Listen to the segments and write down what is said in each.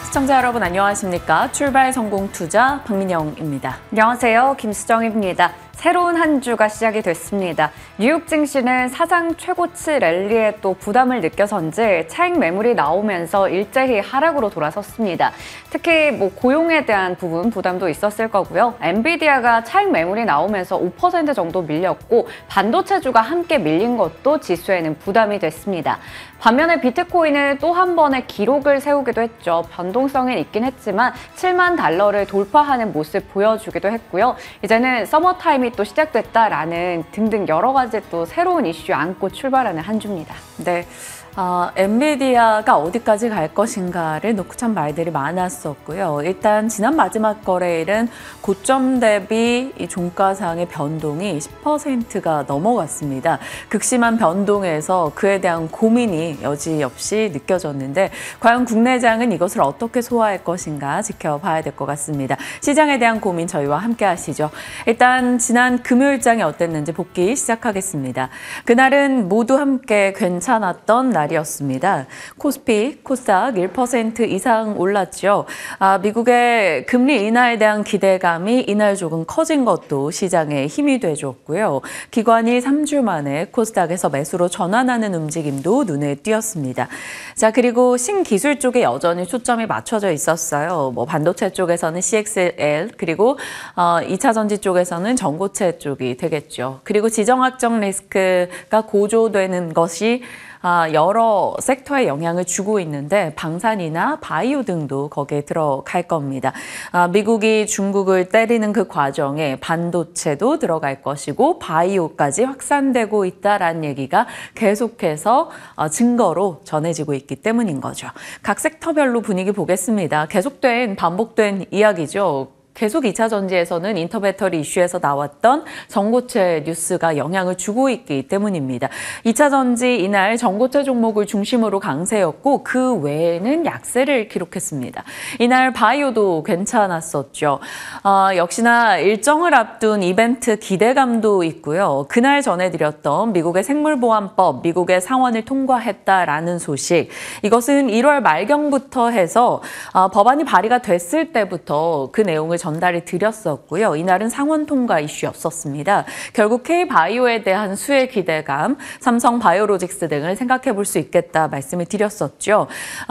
시청자 여러분 안녕하십니까? 출발 성공 투자 박민영입니다. 안녕하세요. 김수정입니다. 새로운 한 주가 시작이 됐습니다. 뉴욕 증시는 사상 최고치 랠리에 또 부담을 느껴서인지 차익 매물이 나오면서 일제히 하락으로 돌아섰습니다. 특히 고용에 대한 부분 부담도 있었을 거고요. 엔비디아가 차익 매물이 나오면서 5% 정도 밀렸고 반도체주가 함께 밀린 것도 지수에는 부담이 됐습니다. 반면에 비트코인은 또 한 번의 기록을 세우기도 했죠. 변동성은 있긴 했지만 7만 달러를 돌파하는 모습 보여주기도 했고요. 이제는 서머타임이 또 시작됐다라는 등등 여러 가지 또 새로운 이슈 안고 출발하는 한 주입니다. 네. 엔비디아가 어디까지 갈 것인가를 놓고 참 말들이 많았었고요. 일단 지난 마지막 거래일은 고점 대비 이 종가상의 변동이 10%가 넘어갔습니다. 극심한 변동에서 그에 대한 고민이 여지없이 느껴졌는데 과연 국내장은 이것을 어떻게 소화할 것인가 지켜봐야 될 것 같습니다. 시장에 대한 고민 저희와 함께 하시죠. 일단 지난 금요일장이 어땠는지 복기 시작하겠습니다. 그날은 모두 함께 괜찮았던 날이었습니다. 코스피, 코스닥 1% 이상 올랐죠. 미국의 금리 인하에 대한 기대감이 이날 조금 커진 것도 시장에 힘이 돼줬고요. 기관이 3주 만에 코스닥에서 매수로 전환하는 움직임도 눈에 띄었습니다. 자, 그리고 신기술 쪽에 여전히 초점이 맞춰져 있었어요. 반도체 쪽에서는 CXL, 그리고 2차 전지 쪽에서는 전고체 쪽이 되겠죠. 그리고 지정학적 리스크가 고조되는 것이 여러 섹터에 영향을 주고 있는데 방산이나 바이오 등도 거기에 들어갈 겁니다. 미국이 중국을 때리는 그 과정에 반도체도 들어갈 것이고 바이오까지 확산되고 있다라는 얘기가 계속해서 증거로 전해지고 있기 때문인 거죠. 각 섹터별로 분위기 보겠습니다. 계속된 반복된 이야기죠. 계속 2차 전지에서는 인터배터리 이슈에서 나왔던 전고체 뉴스가 영향을 주고 있기 때문입니다. 2차 전지 이날 전고체 종목을 중심으로 강세였고 그 외에는 약세를 기록했습니다. 이날 바이오도 괜찮았었죠. 역시나 일정을 앞둔 이벤트 기대감도 있고요. 그날 전해드렸던 미국의 생물보안법, 미국의 상원을 통과했다라는 소식. 이것은 1월 말경부터 해서 법안이 발의가 됐을 때부터 그 내용을 전달이 드렸었고요. 이날은 상원 통과 이슈였었습니다. 결국 K바이오에 대한 수혜 기대감, 삼성 바이오로직스 등을 생각해 볼 수 있겠다 말씀을 드렸었죠.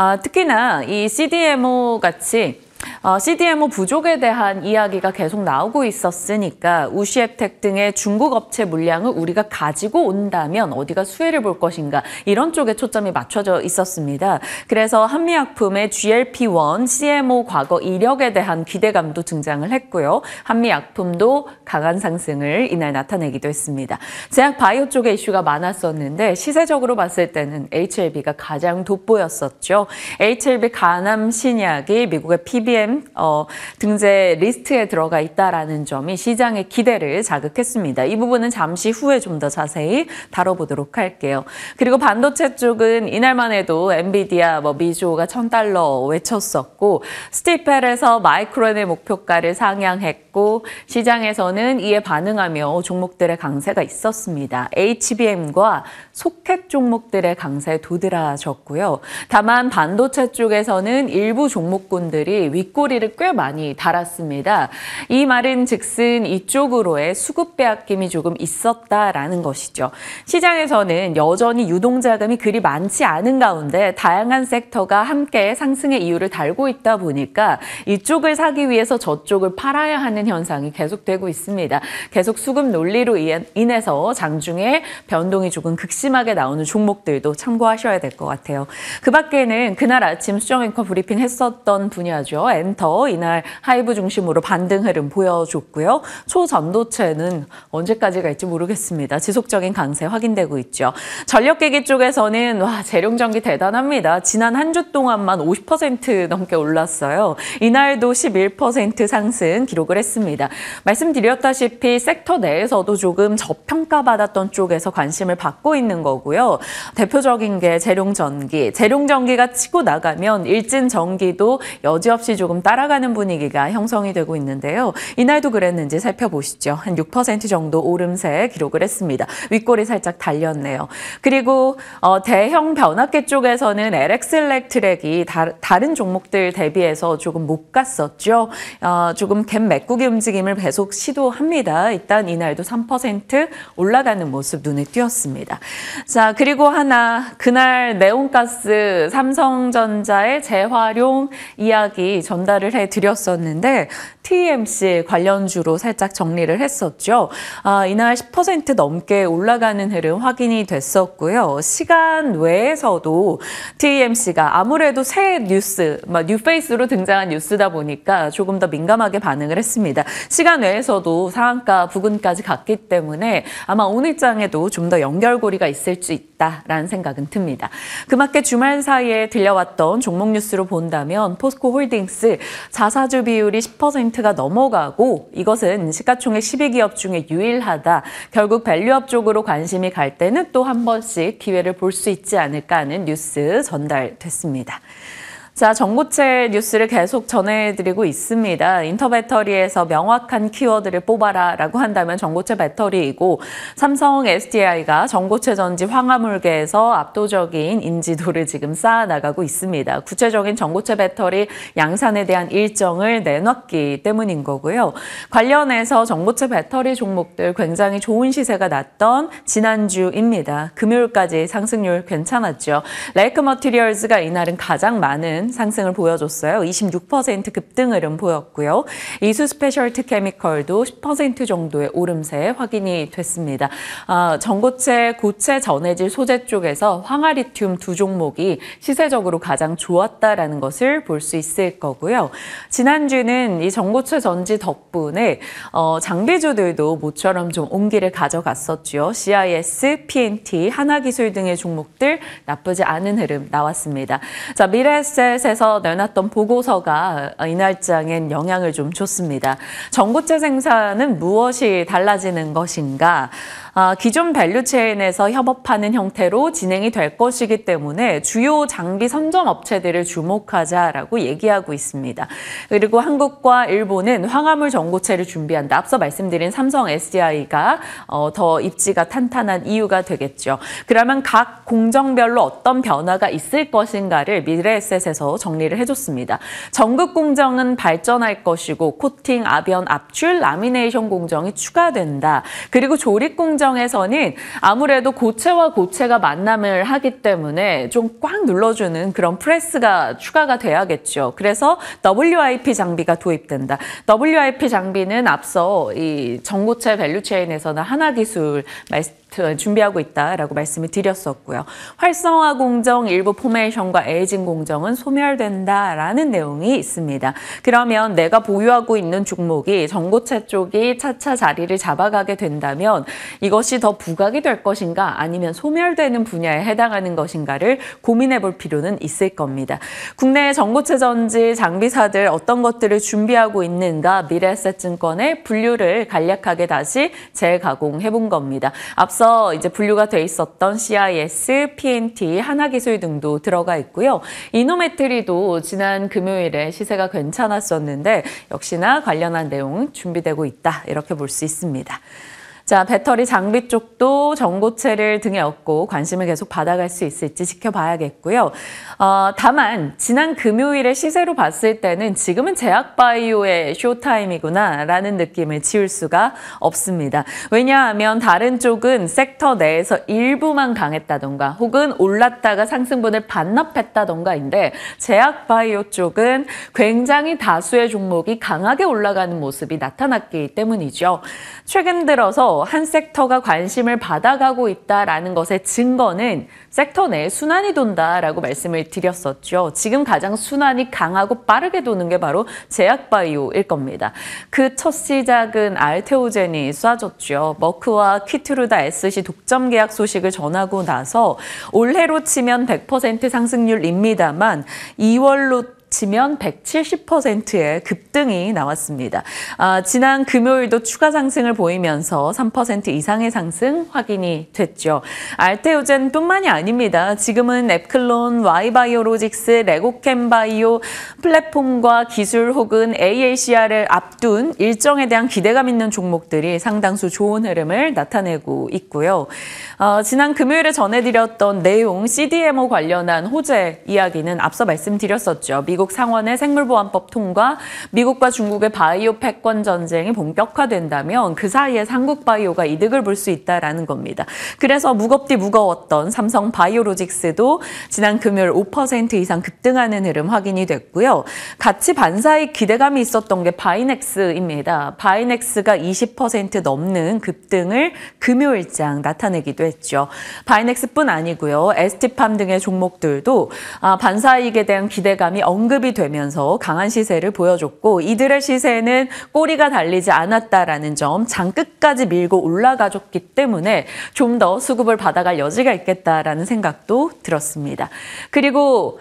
특히나 이 CDMO 같이 CDMO 부족에 대한 이야기가 계속 나오고 있었으니까 우시앱텍 등의 중국 업체 물량을 우리가 가지고 온다면 어디가 수혜를 볼 것인가 이런 쪽에 초점이 맞춰져 있었습니다. 그래서 한미약품의 GLP-1, CMO 과거 이력에 대한 기대감도 등장을 했고요. 한미약품도 강한 상승을 이날 나타내기도 했습니다. 제약 바이오 쪽에 이슈가 많았었는데 시세적으로 봤을 때는 HLB가 가장 돋보였었죠. HLB 간암 신약이 미국의 PBM 등재 리스트에 들어가 있다라는 점이 시장의 기대를 자극했습니다. 이 부분은 잠시 후에 좀 더 자세히 다뤄보도록 할게요. 그리고 반도체 쪽은 이날만 해도 엔비디아, 미주오가 $1,000 외쳤었고 스티펠에서 마이크론의 목표가를 상향했고 시장에서는 이에 반응하며 종목들의 강세가 있었습니다. HBM과 소켓 종목들의 강세에 도드라졌고요. 다만 반도체 쪽에서는 일부 종목군들이 윗꼬리를 꽤 많이 달았습니다. 이 말은 즉슨 이쪽으로의 수급 빼앗김이 조금 있었다라는 것이죠. 시장에서는 여전히 유동자금이 그리 많지 않은 가운데 다양한 섹터가 함께 상승의 이유를 달고 있다 보니까 이쪽을 사기 위해서 저쪽을 팔아야 하는 현상이 계속되고 있습니다. 계속 수급 논리로 인해서 장중에 변동이 조금 극심하게 나오는 종목들도 참고하셔야 될 것 같아요. 그 밖에는 그날 아침 수정 앵커 브리핑 했었던 분야죠. 엔터 이날 하이브 중심으로 반등 흐름 보여줬고요. 초전도체는 언제까지 갈지 모르겠습니다. 지속적인 강세 확인되고 있죠. 전력기기 쪽에서는 재룡전기 대단합니다. 지난 한 주 동안만 50% 넘게 올랐어요. 이날도 11% 상승 기록을 했습니다. 말씀드렸다시피 섹터 내에서도 조금 저평가받았던 쪽에서 관심을 받고 있는 거고요. 대표적인 게 재룡전기. 재룡전기가 치고 나가면 일진전기도 여지없이 조금 따라가는 분위기가 형성이 되고 있는데요. 이날도 그랬는지 살펴보시죠. 한 6% 정도 오름세 기록을 했습니다. 윗골이 살짝 달렸네요. 그리고 대형 변압기 쪽에서는 LX 일렉트렉이 다른 종목들 대비해서 조금 못 갔었죠. 조금 갭 메꾸기 움직임을 계속 시도합니다. 일단 이날도 3% 올라가는 모습 눈에 띄었습니다. 자, 그리고 하나 그날 네온가스 삼성전자의 재활용 이야기 전달을 해드렸었는데 TMC 관련주로 살짝 정리를 했었죠. 이날 10% 넘게 올라가는 흐름 확인이 됐었고요. 시간 외에서도 TMC가 아무래도 새 뉴스, 뉴페이스로 등장한 뉴스다 보니까 조금 더 민감하게 반응을 했습니다. 시간 외에서도 상한가 부근까지 갔기 때문에 아마 오늘장에도 좀 더 연결고리가 있을 수 있다라는 생각은 듭니다. 그맞게 주말 사이에 들려왔던 종목 뉴스로 본다면 포스코 홀딩스 자사주 비율이 10%가 넘어가고 이것은 시가총액 12기업 중에 유일하다. 결국 밸류업 쪽으로 관심이 갈 때는 또 한 번씩 기회를 볼 수 있지 않을까 하는 뉴스 전달됐습니다. 자, 전고체 뉴스를 계속 전해드리고 있습니다. 인터배터리에서 명확한 키워드를 뽑아라라고 한다면 전고체 배터리이고 삼성 SDI가 전고체 전지 황화물계에서 압도적인 인지도를 지금 쌓아나가고 있습니다. 구체적인 전고체 배터리 양산에 대한 일정을 내놨기 때문인 거고요. 관련해서 전고체 배터리 종목들 굉장히 좋은 시세가 났던 지난주입니다. 금요일까지 상승률 괜찮았죠. 레이크 머티리얼즈가 이날은 가장 많은 상승을 보여줬어요. 26% 급등 흐름 보였고요. 이수 스페셜티 케미컬도 10% 정도의 오름세 확인이 됐습니다. 전고체, 고체 전해질 소재 쪽에서 황화리튬 두 종목이 시세적으로 가장 좋았다라는 것을 볼 수 있을 거고요. 지난주는 이 전고체 전지 덕분에 장비주들도 모처럼 좀 온기를 가져갔었죠. CIS, PNT, 하나기술 등의 종목들 나쁘지 않은 흐름 나왔습니다. 자, 미래에셋에서 내놨던 보고서가 이날장엔 영향을 좀 줬습니다. 전고체 생산은 무엇이 달라지는 것인가? 기존 밸류체인에서 협업하는 형태로 진행이 될 것이기 때문에 주요 장비 선점 업체들을 주목하자라고 얘기하고 있습니다. 그리고 한국과 일본은 황화물 전고체를 준비한다. 앞서 말씀드린 삼성 SDI가 더 입지가 탄탄한 이유가 되겠죠. 그러면 각 공정별로 어떤 변화가 있을 것인가를 미래에셋에서 정리를 해줬습니다. 전극 공정은 발전할 것이고 코팅, 압연, 압출, 라미네이션 공정이 추가된다. 그리고 조립 공정에서는 아무래도 고체와 고체가 만남을 하기 때문에 좀 꽉 눌러주는 그런 프레스가 추가가 돼야겠죠. 그래서 WIP 장비가 도입된다. WIP 장비는 앞서 이 전고체 밸류체인에서는 하나기술 준비하고 있다라고 말씀을 드렸었고요. 활성화 공정 일부 포메이션과 에이징 공정은 소멸된다라는 내용이 있습니다. 그러면 내가 보유하고 있는 종목이 전고체 쪽이 차차 자리를 잡아가게 된다면 이것이 더 부각이 될 것인가 아니면 소멸되는 분야에 해당하는 것인가를 고민해 볼 필요는 있을 겁니다. 국내 전고체 전지 장비사들 어떤 것들을 준비하고 있는가 미래에셋증권의 분류를 간략하게 다시 재가공해 본 겁니다. 앞서 이제 분류가 돼 있었던 CIS, PNT, 하나기술 등도 들어가 있고요. 이노메트리도 지난 금요일에 시세가 괜찮았었는데 역시나 관련한 내용 준비되고 있다. 이렇게 볼 수 있습니다. 자, 배터리 장비 쪽도 전고체를 등에 업고 관심을 계속 받아갈 수 있을지 지켜봐야겠고요. 다만 지난 금요일의 시세로 봤을 때는 지금은 제약바이오의 쇼타임이구나라는 느낌을 지울 수가 없습니다. 왜냐하면 다른 쪽은 섹터 내에서 일부만 강했다던가 혹은 올랐다가 상승분을 반납했다던가인데 제약바이오 쪽은 굉장히 다수의 종목이 강하게 올라가는 모습이 나타났기 때문이죠. 최근 들어서 한 섹터가 관심을 받아가고 있다라는 것의 증거는 섹터 내에 순환이 돈다라고 말씀을 드렸었죠. 지금 가장 순환이 강하고 빠르게 도는 게 바로 제약바이오일 겁니다. 그 첫 시작은 알테오젠이 쏴줬죠. 머크와 키트루다 SC 독점 계약 소식을 전하고 나서 올해로 치면 100% 상승률입니다만 2월로 치면 170%의 급등이 나왔습니다. 지난 금요일도 추가 상승을 보이면서 3% 이상의 상승 확인이 됐죠. 알테오젠뿐만이 아닙니다. 지금은 앱클론, Y바이오로직스, 레고캠바이오 플랫폼과 기술 혹은 AACR을 앞둔 일정에 대한 기대감 있는 종목들이 상당수 좋은 흐름을 나타내고 있고요. 지난 금요일에 전해드렸던 내용 CDMO 관련한 호재 이야기는 앞서 말씀드렸었죠. 미국 상원의 생물보안법 통과, 미국과 중국의 바이오 패권 전쟁이 본격화된다면 그 사이에 한국 바이오가 이득을 볼 수 있다라는 겁니다. 그래서 무겁디 무거웠던 삼성 바이오로직스도 지난 금요일 5% 이상 급등하는 흐름 확인이 됐고요. 같이 반사익 기대감이 있었던 게 바이넥스입니다. 바이넥스가 20% 넘는 급등을 금요일장 나타내기도 했죠. 바이넥스뿐 아니고요. ST팜 등의 종목들도 반사이익에 대한 기대감이 언급이 되면서 강한 시세를 보여줬고 이들의 시세는 꼬리가 달리지 않았다라는 점, 장 끝까지 밀고 올라가줬기 때문에 좀 더 수급을 받아갈 여지가 있겠다라는 생각도 들었습니다. 그리고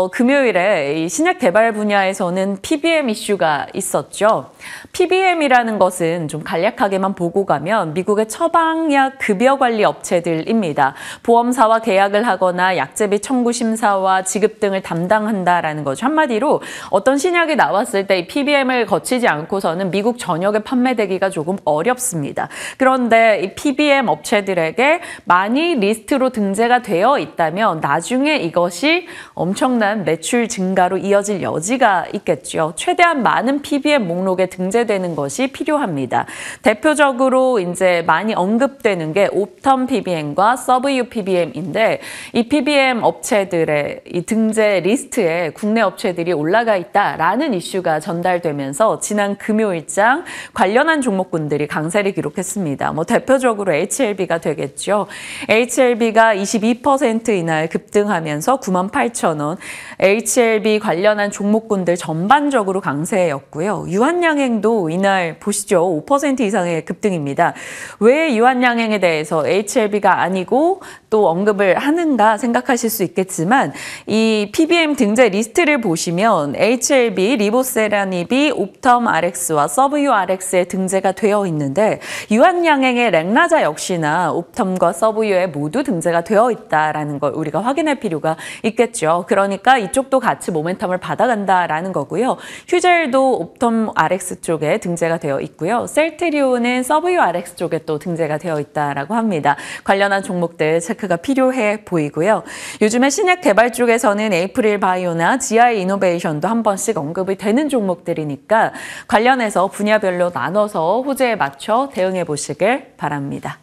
금요일에 이 신약 개발 분야에서는 PBM 이슈가 있었죠. PBM이라는 것은 좀 간략하게만 보고 가면 미국의 처방약 급여 관리 업체들입니다. 보험사와 계약을 하거나 약제비 청구 심사와 지급 등을 담당한다라는 거죠. 한마디로 어떤 신약이 나왔을 때 이 PBM을 거치지 않고서는 미국 전역에 판매되기가 조금 어렵습니다. 그런데 이 PBM 업체들에게 많이 리스트로 등재가 되어 있다면 나중에 이것이 엄청난 매출 증가로 이어질 여지가 있겠죠. 최대한 많은 PBM 목록에 등재되는 것이 필요합니다. 대표적으로 이제 많이 언급되는 게 옵텀 PBM과 서브유 PBM인데 이 PBM 업체들의 이 등재 리스트에 국내 업체들이 올라가 있다라는 이슈가 전달되면서 지난 금요일장 관련한 종목군들이 강세를 기록했습니다. 대표적으로 HLB가 되겠죠. HLB가 22% 이날 급등하면서 98,000원. HLB 관련한 종목군들 전반적으로 강세였고요. 유한양행도 이날 보시죠. 5% 이상의 급등입니다. 왜 유한양행에 대해서 HLB가 아니고 또 언급을 하는가 생각하실 수 있겠지만 이 PBM 등재 리스트를 보시면 HLB, 리보세라닙이 옵텀 RX와 서브유 RX에 등재가 되어 있는데 유한양행의 렉나자 역시나 옵텀과 서브유에 모두 등재가 되어 있다라는 걸 우리가 확인할 필요가 있겠죠. 그러니까 이쪽도 같이 모멘텀을 받아간다라는 거고요. 휴젤도 옵텀 RX 쪽에 등재가 되어 있고요. 셀트리온은 서브유 RX 쪽에 또 등재가 되어 있다라고 합니다. 관련한 종목들 체크가 필요해 보이고요. 요즘에 신약 개발 쪽에서는 에이프릴 바이오나 GI 이노베이션도 한 번씩 언급이 되는 종목들이니까 관련해서 분야별로 나눠서 호재에 맞춰 대응해 보시길 바랍니다.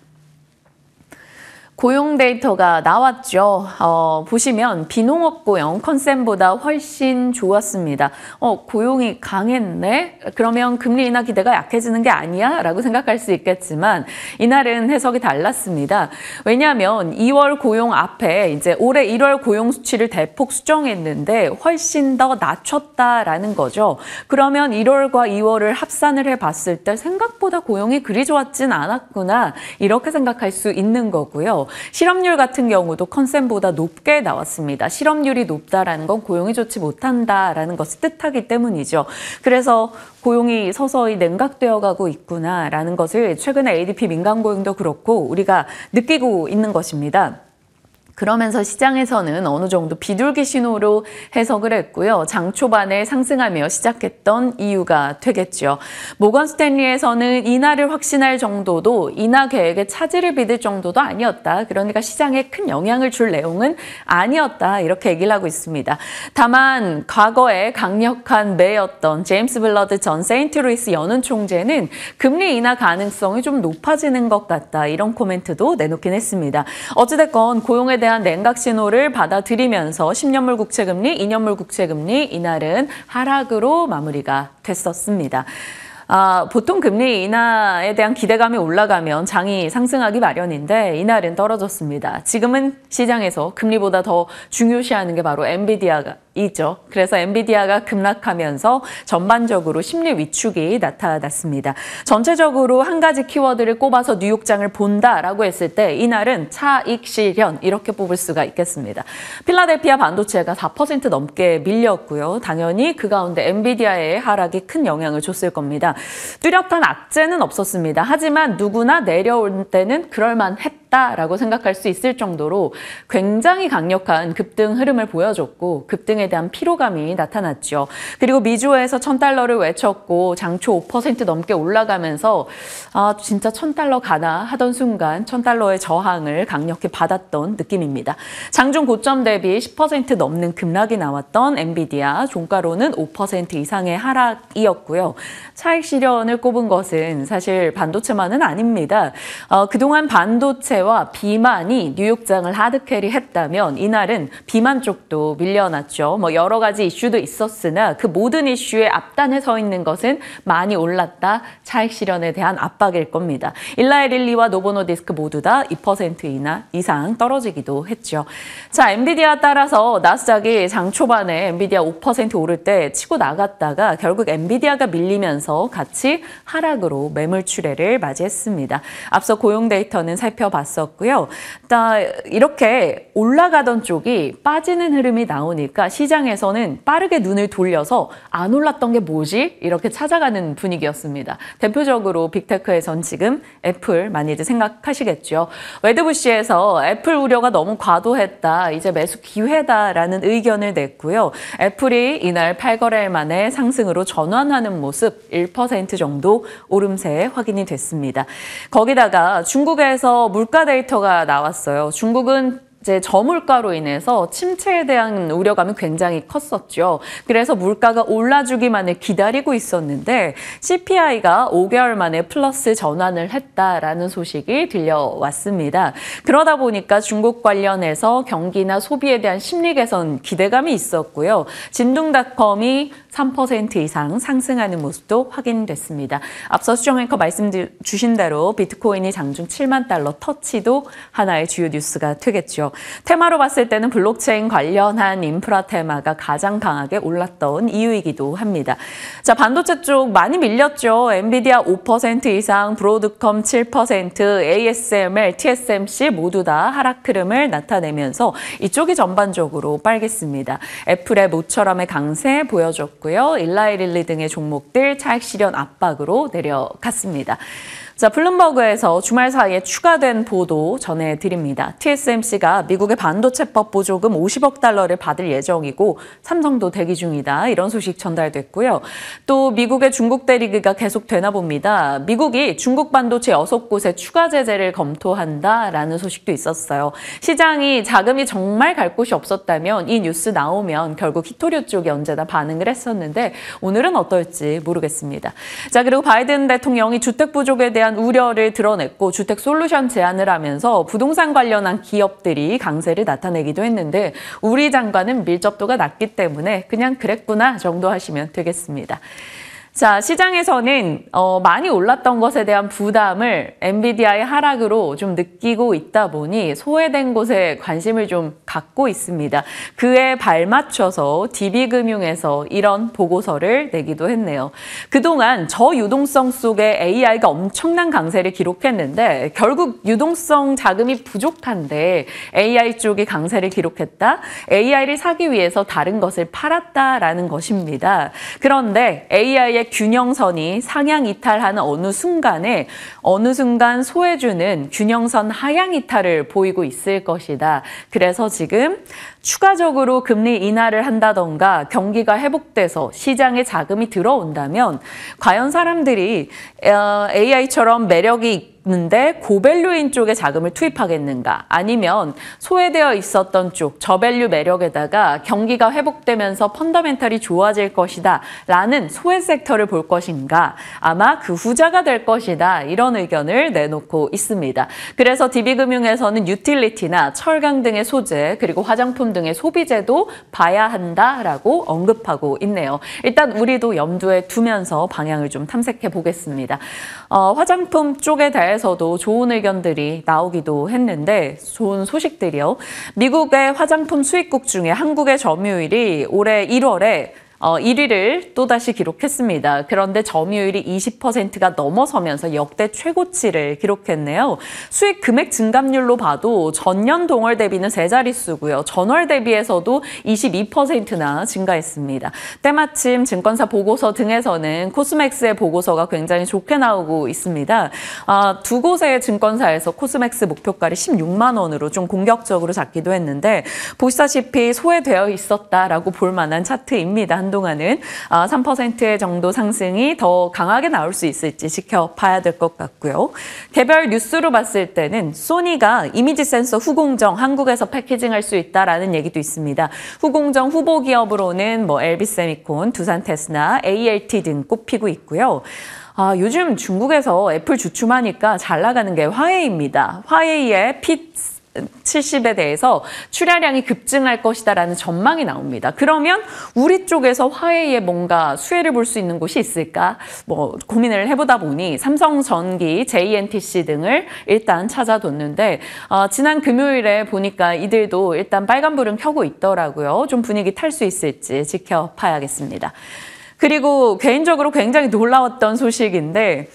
고용 데이터가 나왔죠. 보시면 비농업 고용 컨센보다 훨씬 좋았습니다. 고용이 강했네? 그러면 금리 인하 기대가 약해지는 게 아니야? 라고 생각할 수 있겠지만 이날은 해석이 달랐습니다. 왜냐하면 2월 고용 앞에 이제 올해 1월 고용 수치를 대폭 수정했는데 훨씬 더 낮췄다라는 거죠. 그러면 1월과 2월을 합산을 해봤을 때 생각보다 고용이 그리 좋았진 않았구나. 이렇게 생각할 수 있는 거고요. 실업률 같은 경우도 컨센보다 높게 나왔습니다. 실업률이 높다라는 건 고용이 좋지 못한다라는 것을 뜻하기 때문이죠. 그래서 고용이 서서히 냉각되어 가고 있구나라는 것을 최근에 ADP 민간 고용도 그렇고 우리가 느끼고 있는 것입니다. 그러면서 시장에서는 어느 정도 비둘기 신호로 해석을 했고요. 장 초반에 상승하며 시작했던 이유가 되겠죠. 모건 스탠리에서는 인하를 확신할 정도도 인하 계획에 차질을 빚을 정도도 아니었다. 그러니까 시장에 큰 영향을 줄 내용은 아니었다. 이렇게 얘기를 하고 있습니다. 다만 과거에 강력한 매였던 제임스 블러드 전 세인트루이스 연은 총재는 금리 인하 가능성이 좀 높아지는 것 같다. 이런 코멘트도 내놓긴 했습니다. 어찌됐건 고용에 대한 냉각 신호를 받아들이면서 10년물 국채금리, 2년물 국채금리 이날은 하락으로 마무리가 됐었습니다. 보통 금리 인하에 대한 기대감이 올라가면 장이 상승하기 마련인데 이날은 떨어졌습니다. 지금은 시장에서 금리보다 더 중요시하는 게 바로 엔비디아가 이죠. 그래서 엔비디아가 급락하면서 전반적으로 심리 위축이 나타났습니다. 전체적으로 한 가지 키워드를 꼽아서 뉴욕장을 본다라고 했을 때 이날은 차익 실현 이렇게 뽑을 수가 있겠습니다. 필라델피아 반도체가 4% 넘게 밀렸고요. 당연히 그 가운데 엔비디아의 하락이 큰 영향을 줬을 겁니다. 뚜렷한 악재는 없었습니다. 하지만 누구나 내려올 때는 그럴만했다라고 생각할 수 있을 정도로 굉장히 강력한 급등 흐름을 보여줬고 급등에 대한 피로감이 나타났죠. 그리고 미주에서 $1,000를 외쳤고 장초 5% 넘게 올라가면서 진짜 $1,000 가나 하던 순간 $1,000의 저항을 강력히 받았던 느낌입니다. 장중 고점 대비 10% 넘는 급락이 나왔던 엔비디아 종가로는 5% 이상의 하락이었고요. 차익 실현을 꼽은 것은 사실 반도체만은 아닙니다. 그동안 반도체와 비만이 뉴욕장을 하드캐리 했다면 이날은 비만 쪽도 밀려났죠. 여러 가지 이슈도 있었으나 그 모든 이슈의 앞단에 서 있는 것은 많이 올랐다. 차익 실현에 대한 압박일 겁니다. 일라이 릴리와 노보노디스크 모두 다 2% 이상 떨어지기도 했죠. 자, 엔비디아 따라서 나스닥이 장 초반에 엔비디아 5% 오를 때 치고 나갔다가 결국 엔비디아가 밀리면서 같이 하락으로 매물 출회를 맞이했습니다. 앞서 고용 데이터는 살펴봤었고요. 이렇게 올라가던 쪽이 빠지는 흐름이 나오니까 시장에서는 빠르게 눈을 돌려서 안 올랐던 게 뭐지? 이렇게 찾아가는 분위기였습니다. 대표적으로 빅테크에선 지금 애플 많이들 생각하시겠죠. 웨드부시에서 애플 우려가 너무 과도했다. 이제 매수 기회다라는 의견을 냈고요. 애플이 이날 8거래일 만에 상승으로 전환하는 모습 1% 정도 오름세 확인이 됐습니다. 거기다가 중국에서 물가 데이터가 나왔어요. 중국은 이제 저물가로 인해서 침체에 대한 우려감이 굉장히 컸었죠. 그래서 물가가 올라주기만을 기다리고 있었는데 CPI가 5개월 만에 플러스 전환을 했다라는 소식이 들려왔습니다. 그러다 보니까 중국 관련해서 경기나 소비에 대한 심리 개선 기대감이 있었고요. 진동닷컴이 3% 이상 상승하는 모습도 확인됐습니다. 앞서 수정 앵커 말씀 주신 대로 비트코인이 장중 7만 달러 터치도 하나의 주요 뉴스가 되겠죠. 테마로 봤을 때는 블록체인 관련한 인프라 테마가 가장 강하게 올랐던 이유이기도 합니다. 자, 반도체 쪽 많이 밀렸죠. 엔비디아 5% 이상, 브로드컴 7%, ASML, TSMC 모두 다 하락 흐름을 나타내면서 이쪽이 전반적으로 빨갰습니다. 애플의 모처럼의 강세 보여줬고요. 일라이 릴리 등의 종목들 차익 실현 압박으로 내려갔습니다. 자, 블룸버그에서 주말 사이에 추가된 보도 전해드립니다. TSMC가 미국의 반도체법 보조금 50억 달러를 받을 예정이고 삼성도 대기 중이다. 이런 소식 전달됐고요. 또 미국의 중국 대리기가 계속 되나 봅니다. 미국이 중국 반도체 6곳에 추가 제재를 검토한다라는 소식도 있었어요. 시장이 자금이 정말 갈 곳이 없었다면 이 뉴스 나오면 결국 히토류 쪽이 언제나 반응을 했었는데 오늘은 어떨지 모르겠습니다. 자, 그리고 바이든 대통령이 주택 부족에 대한 우려를 드러냈고 주택 솔루션 제안을 하면서 부동산 관련한 기업들이 강세를 나타내기도 했는데 우리 장관은 밀접도가 낮기 때문에 그냥 그랬구나 정도 하시면 되겠습니다. 자, 시장에서는 많이 올랐던 것에 대한 부담을 엔비디아의 하락으로 좀 느끼고 있다 보니 소외된 곳에 관심을 좀 갖고 있습니다. 그에 발맞춰서 DB금융에서 이런 보고서를 내기도 했네요. 그동안 저유동성 속에 AI가 엄청난 강세를 기록했는데 결국 유동성 자금이 부족한데 AI 쪽이 강세를 기록했다. AI를 사기 위해서 다른 것을 팔았다라는 것입니다. 그런데 AI의 균형선이 상향 이탈하는 어느 순간 소외주는 균형선 하향 이탈을 보이고 있을 것이다. 그래서 지금 추가적으로 금리 인하를 한다던가 경기가 회복돼서 시장에 자금이 들어온다면 과연 사람들이 AI처럼 매력이 있는데 고밸류인 쪽에 자금을 투입하겠는가? 아니면 소외되어 있었던 쪽 저밸류 매력에다가 경기가 회복되면서 펀더멘털이 좋아질 것이다 라는 소외 섹터를 볼 것인가? 아마 그 후자가 될 것이다. 이런 의견을 내놓고 있습니다. 그래서 DB금융에서는 유틸리티나 철강 등의 소재 그리고 화장품 등의 소비재도 봐야 한다라고 언급하고 있네요. 일단 우리도 염두에 두면서 방향을 좀 탐색해 보겠습니다. 화장품 쪽에 대해서도 좋은 의견들이 나오기도 했는데 좋은 소식들이요. 미국의 화장품 수입국 중에 한국의 점유율이 올해 1월에 1위를 또다시 기록했습니다. 그런데 점유율이 20%가 넘어서면서 역대 최고치를 기록했네요. 수익 금액 증감률로 봐도 전년 동월 대비는 세 자릿수고요. 전월 대비해서도 22%나 증가했습니다. 때마침 증권사 보고서 등에서는 코스맥스의 보고서가 굉장히 좋게 나오고 있습니다. 두 곳의 증권사에서 코스맥스 목표가를 16만 원으로 좀 공격적으로 잡기도 했는데 보시다시피 소외되어 있었다라고 볼 만한 차트입니다. 한동안은 3% 정도 상승이 더 강하게 나올 수 있을지 지켜봐야 될 것 같고요. 개별 뉴스로 봤을 때는 소니가 이미지 센서 후공정 한국에서 패키징할 수 있다라는 얘기도 있습니다. 후공정 후보 기업으로는 LB세미콘, 두산테스나, ALT 등 꼽히고 있고요. 요즘 중국에서 애플 주춤하니까 잘 나가는 게 화웨이입니다. 화웨이의 P70에 대해서 출하량이 급증할 것이다라는 전망이 나옵니다. 그러면 우리 쪽에서 화웨이에 뭔가 수혜를 볼 수 있는 곳이 있을까? 고민을 해보다 보니 삼성전기, JNTC 등을 일단 찾아뒀는데 지난 금요일에 보니까 이들도 일단 빨간불은 켜고 있더라고요. 좀 분위기 탈 수 있을지 지켜봐야겠습니다. 그리고 개인적으로 굉장히 놀라웠던 소식인데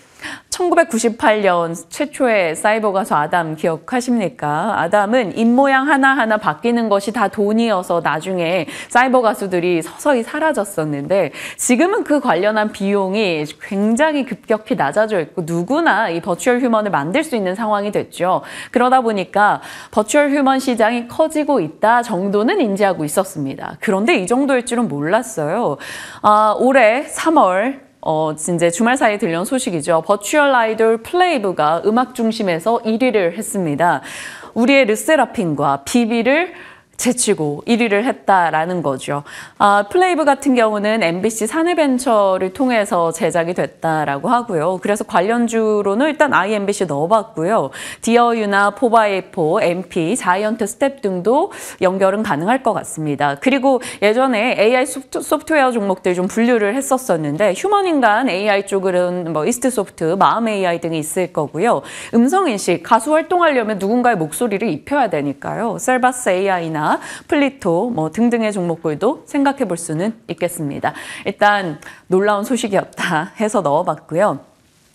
1998년 최초의 사이버 가수 아담 기억하십니까? 아담은 입모양 하나하나 바뀌는 것이 다 돈이어서 나중에 사이버 가수들이 서서히 사라졌었는데 지금은 그 관련한 비용이 굉장히 급격히 낮아져 있고 누구나 이 버추얼 휴먼을 만들 수 있는 상황이 됐죠. 그러다 보니까 버추얼 휴먼 시장이 커지고 있다 정도는 인지하고 있었습니다. 그런데 이 정도일 줄은 몰랐어요. 올해 3월 이제 주말 사이에 들려온 소식이죠. 버추얼 아이돌 플레이브가 음악 중심에서 1위를 했습니다. 우리의 르세라핌과 비비를 제치고 1위를 했다라는 거죠. 플레이브 같은 경우는 MBC 사내벤처를 통해서 제작이 됐다라고 하고요. 그래서 관련주로는 일단 IMBC 넣어봤고요. 디어유나 포바이포, MP, 자이언트 스텝 등도 연결은 가능할 것 같습니다. 그리고 예전에 AI 소프트웨어 종목들 좀 분류를 했었었는데 휴먼인간 AI 쪽은 이스트소프트, 마음 AI 등이 있을 거고요. 음성인식, 가수 활동하려면 누군가의 목소리를 입혀야 되니까요. 셀바스 AI나 플리토 등등의 종목들도 생각해 볼 수는 있겠습니다. 일단 놀라운 소식이었다 해서 넣어봤고요.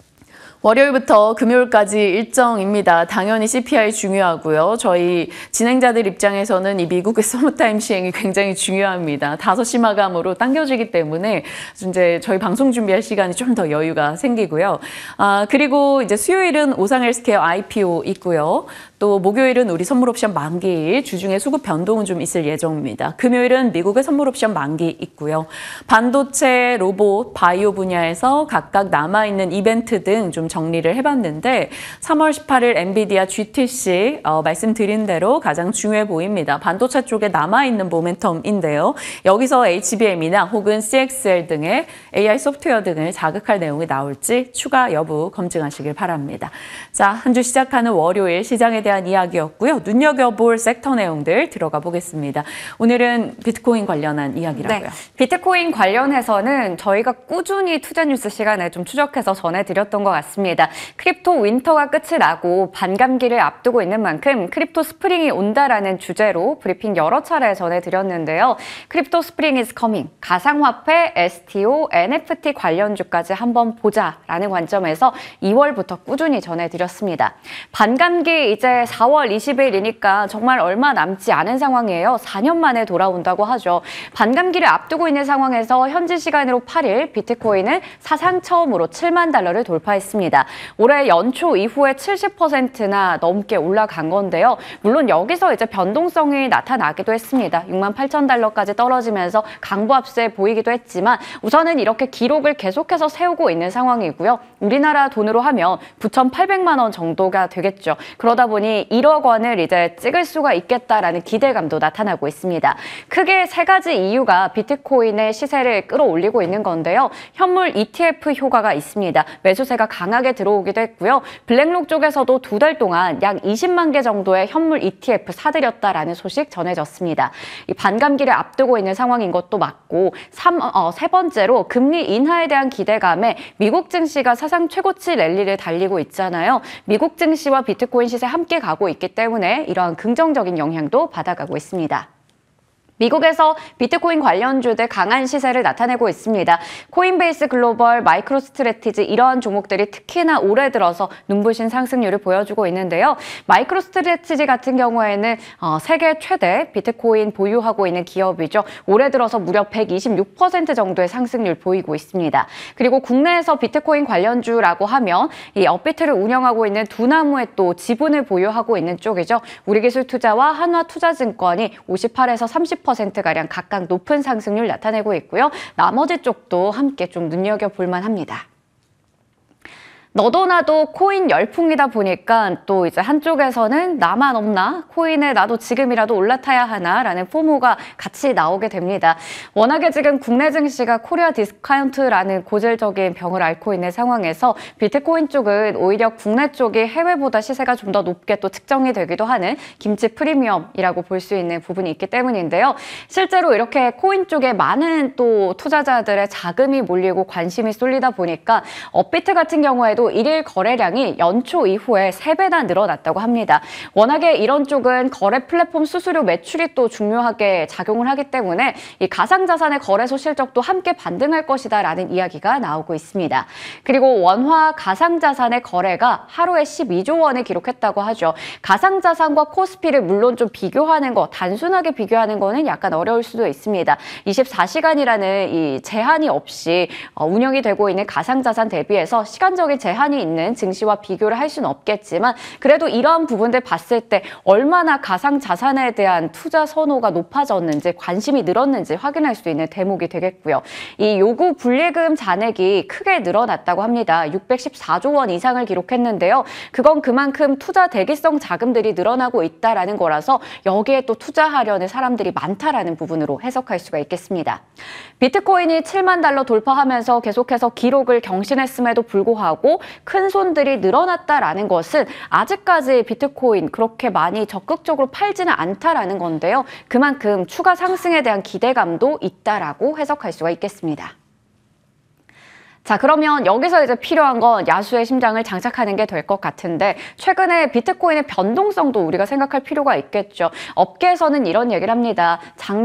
월요일부터 금요일까지 일정입니다. 당연히 CPI 중요하고요. 저희 진행자들 입장에서는 이 미국의 서머타임 시행이 굉장히 중요합니다. 5시 마감으로 당겨지기 때문에 이제 저희 방송 준비할 시간이 좀 더 여유가 생기고요. 그리고 이제 수요일은 오상헬스케어 IPO 있고요. 또 목요일은 우리 선물옵션 만기일, 주중에 수급 변동은 좀 있을 예정입니다. 금요일은 미국의 선물옵션 만기 있고요. 반도체, 로봇, 바이오 분야에서 각각 남아있는 이벤트 등 좀 정리를 해봤는데 3월 18일 엔비디아 GTC 말씀드린 대로 가장 중요해 보입니다. 반도체 쪽에 남아있는 모멘텀인데요. 여기서 HBM이나 혹은 CXL 등의 AI 소프트웨어 등을 자극할 내용이 나올지 추가 여부 검증하시길 바랍니다. 자, 한 주 시작하는 월요일 시장에 대한 이야기였고요. 눈여겨볼 섹터 내용들 들어가 보겠습니다. 오늘은 비트코인 관련한 이야기라고요. 네, 비트코인 관련해서는 저희가 꾸준히 투자 뉴스 시간에 좀 추적해서 전해드렸던 것 같습니다. 크립토 윈터가 끝이 나고 반감기를 앞두고 있는 만큼 크립토 스프링이 온다라는 주제로 브리핑 여러 차례 전해드렸는데요. 크립토 스프링 is coming, 가상화폐, STO, NFT 관련주까지 한번 보자라는 관점에서 2월부터 꾸준히 전해드렸습니다. 반감기 이제 4월 20일이니까 정말 얼마 남지 않은 상황이에요. 4년 만에 돌아온다고 하죠. 반감기를 앞두고 있는 상황에서 현지 시간으로 8일 비트코인은 사상 처음으로 7만 달러를 돌파했습니다. 올해 연초 이후에 70%나 넘게 올라간 건데요. 물론 여기서 이제 변동성이 나타나기도 했습니다. 6만 8천 달러까지 떨어지면서 강보합세 보이기도 했지만 우선은 이렇게 기록을 계속해서 세우고 있는 상황이고요. 우리나라 돈으로 하면 9,800만 원 정도가 되겠죠. 그러다 보니 투자증권이 1억 원을 이제 찍을 수가 있겠다라는 기대감도 나타나고 있습니다. 크게 세 가지 이유가 비트코인의 시세를 끌어올리고 있는 건데요. 현물 ETF 효과가 있습니다. 매수세가 강하게 들어오기도 했고요. 블랙록 쪽에서도 2달 동안 약 20만 개 정도의 현물 ETF 사들였다라는 소식 전해졌습니다. 이 반감기를 앞두고 있는 상황인 것도 맞고 세 번째로 금리 인하에 대한 기대감에 미국 증시가 사상 최고치 랠리를 달리고 있잖아요. 미국 증시와 비트코인 시세 함께 가고 있기 때문에 이러한 긍정적인 영향도 받아가고 있습니다. 미국에서 비트코인 관련주들 강한 시세를 나타내고 있습니다. 코인베이스 글로벌, 마이크로스트래티지 이러한 종목들이 특히나 올해 들어서 눈부신 상승률을 보여주고 있는데요. 마이크로스트래티지 같은 경우에는 세계 최대 비트코인 보유하고 있는 기업이죠. 올해 들어서 무려 126% 정도의 상승률 보이고 있습니다. 그리고 국내에서 비트코인 관련주라고 하면 이 업비트를 운영하고 있는 두나무의 또 지분을 보유하고 있는 쪽이죠. 우리기술투자와 한화투자증권이 58에서 30%가량 각각 높은 상승률 나타내고 있고요. 나머지 쪽도 함께 좀 눈여겨볼 만합니다. 너도 나도 코인 열풍이다 보니까 또 이제 한쪽에서는 나만 없나? 코인에 나도 지금이라도 올라타야 하나? 라는 포모가 같이 나오게 됩니다. 워낙에 지금 국내 증시가 코리아 디스카운트라는 고질적인 병을 앓고 있는 상황에서 비트코인 쪽은 오히려 국내 쪽이 해외보다 시세가 좀 더 높게 또 측정이 되기도 하는 김치 프리미엄이라고 볼 수 있는 부분이 있기 때문인데요. 실제로 이렇게 코인 쪽에 많은 또 투자자들의 자금이 몰리고 관심이 쏠리다 보니까 업비트 같은 경우에도 일일 거래량이 연초 이후에 3배나 늘어났다고 합니다. 워낙에 이런 쪽은 거래 플랫폼 수수료 매출이 또 중요하게 작용을 하기 때문에 이 가상자산의 거래소 실적도 함께 반등할 것이다라는 이야기가 나오고 있습니다. 그리고 원화 가상자산의 거래가 하루에 12조 원을 기록했다고 하죠. 가상자산과 코스피를 물론 좀 비교하는 거, 단순하게 비교하는 거는 약간 어려울 수도 있습니다. 24시간이라는 이 제한이 없이 운영이 되고 있는 가상자산 대비해서 시간적인 제한이 있는 증시와 비교를 할 수는 없겠지만 그래도 이러한 부분들 봤을 때 얼마나 가상자산에 대한 투자 선호가 높아졌는지 관심이 늘었는지 확인할 수 있는 대목이 되겠고요. 이 요구 불예금 잔액이 크게 늘어났다고 합니다. 614조 원 이상을 기록했는데요. 그건 그만큼 투자 대기성 자금들이 늘어나고 있다라는 거라서 여기에 또 투자하려는 사람들이 많다라는 부분으로 해석할 수가 있겠습니다. 비트코인이 7만 달러 돌파하면서 계속해서 기록을 경신했음에도 불구하고 큰 손들이 늘어났다라는 것은 아직까지 비트코인 그렇게 많이 적극적으로 팔지는 않다라는 건데요. 그만큼 추가 상승에 대한 기대감도 있다라고 해석할 수가 있겠습니다. 자, 그러면 여기서 이제 필요한 건 야수의 심장을 장착하는 게 될 것 같은데 최근에 비트코인의 변동성도 우리가 생각할 필요가 있겠죠. 업계에서는 이런 얘기를 합니다.